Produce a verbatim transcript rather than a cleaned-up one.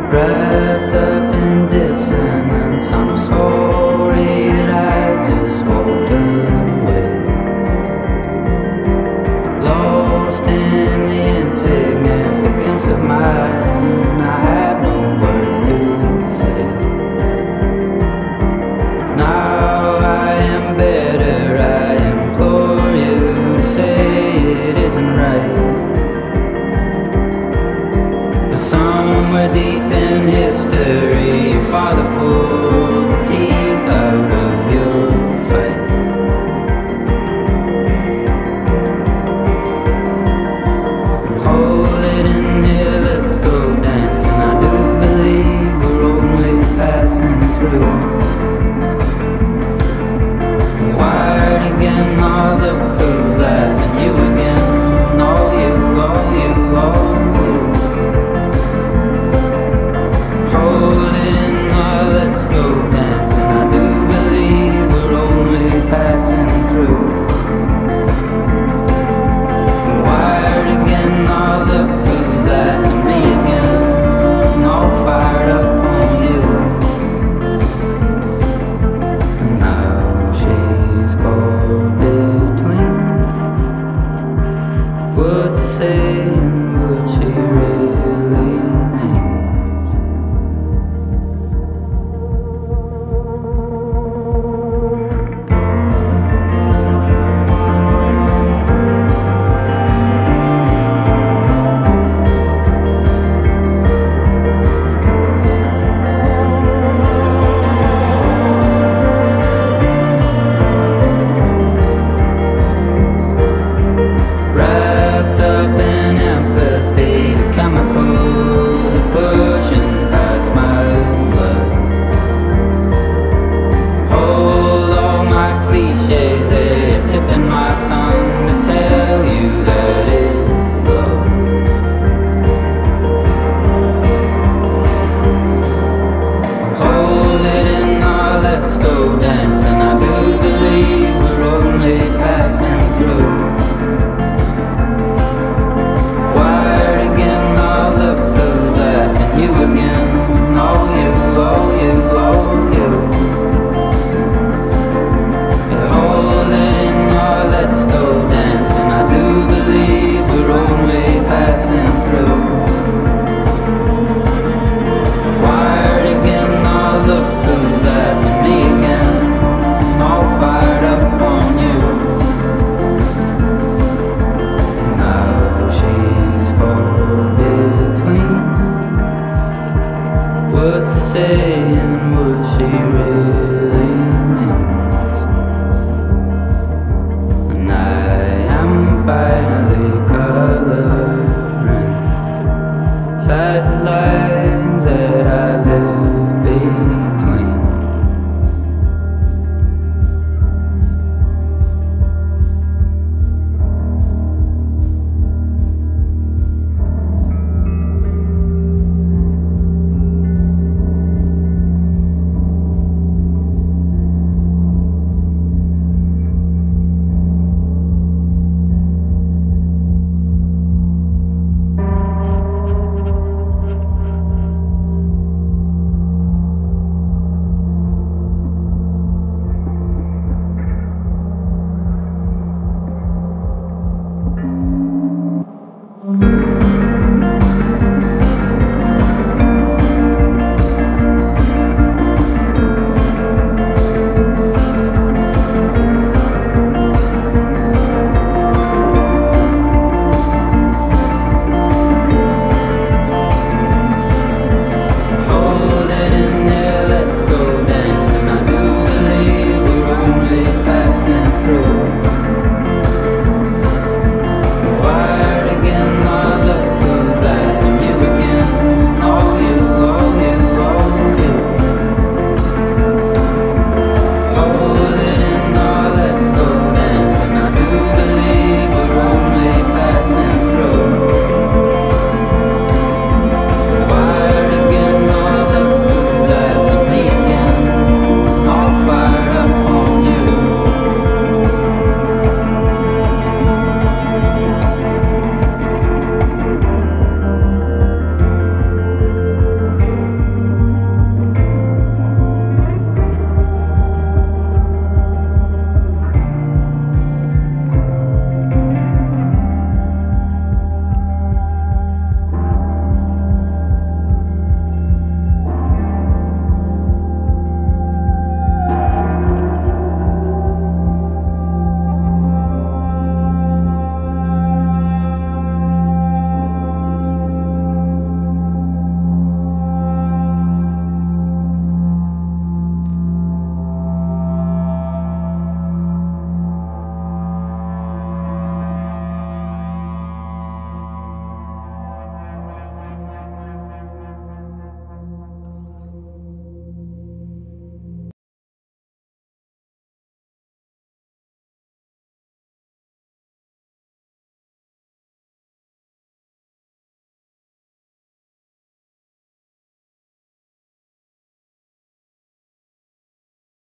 wrapped up in dissonance. I'm sorry that I just walked away, lost in the insignificance of mine. I had no words to say. Now I am better, I implore you to say it isn't right. Somewhere deep in history, your father pulled the teeth out of your fight. Hold it in here, let's go dancing. I do believe we're only passing through. Wired again, oh look who's laughing, you again. Oh you, oh you, oh you. Hold it in, oh, let's go dancing. I do believe we're only passing through. Wired again, oh, look who's laughing, me again. All fired up on you. And now she's caught between what to say and what she really means. Wrapped up in empathy, the chemicals are pushing past my blood. Hold all my cliches, they're tipping my tongue to tell you that it's love. Hold it in, oh, let's go dancing. I do believe we're only passing through. You again, oh you, oh you, oh you. Hold it in, oh let's go dancing. I do believe we're only passing through. Wired again, oh look who's laughing, me again. All fired up on you. And now she's caught between what to say and what she really means. And I am finally coloring inside the light.